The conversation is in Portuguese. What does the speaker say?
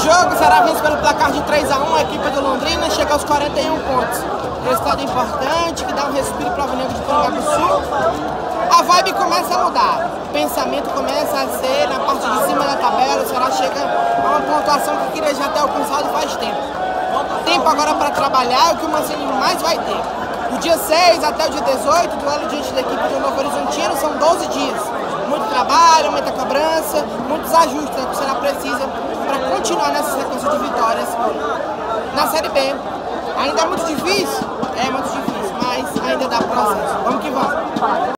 jogo, o Ceará vence pelo placar de 3-1, a equipe do Londrina chega aos 41 pontos. Resultado importante, que dá um respiro para o Alvinegro de Porangabuçu. A vibe começa a mudar, o pensamento começa a ser na parte de cima da tabela, o Ceará chega a uma pontuação que queria já ter alcançado faz tempo. Tempo agora para trabalhar, é o que o Mancini mais vai ter. Do dia 6 até o dia 18, duelo diante da equipe do Novo Horizontino, são 12 dias. Muito trabalho, muita cobrança, muitos ajustes que o Ceará precisa para continuar nessa sequência de vitórias na Série B. Ainda é muito difícil? É muito difícil, mas ainda dá processo. Vamos que vamos.